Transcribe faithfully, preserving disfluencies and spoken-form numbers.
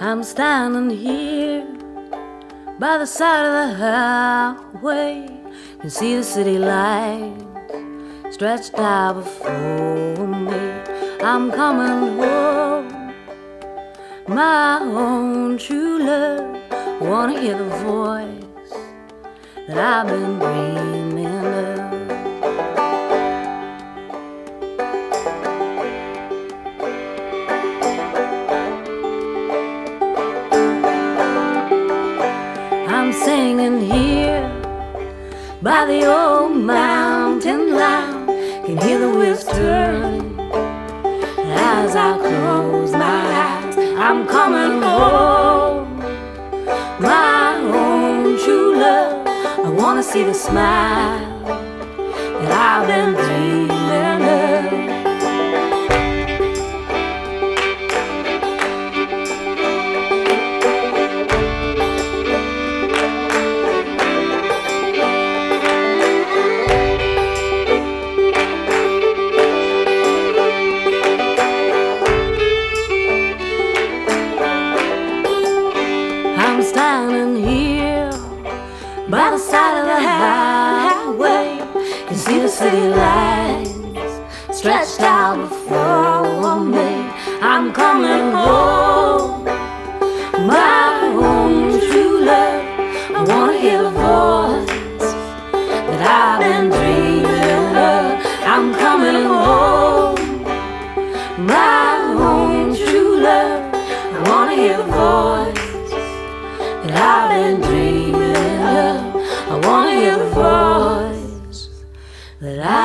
I'm standing here by the side of the highway. Can see the city lights stretched out before me. I'm coming home, my own true love. Wanna hear the voice that I've been dreaming of. I'm singing here by the old mountain line. Can hear the wheels turning as I close my eyes. I'm coming home, my own true love. I wanna see the smile that I've been dreaming of. I'm standing here by the side of the highway. Can see the city lights stretched out before me. I'm coming home, my own true love. I wanna hear the voice that I've been dreaming of. I'm coming home, my own true love. I wanna hear the voice that I've been dreaming of. I wanna hear the voice that I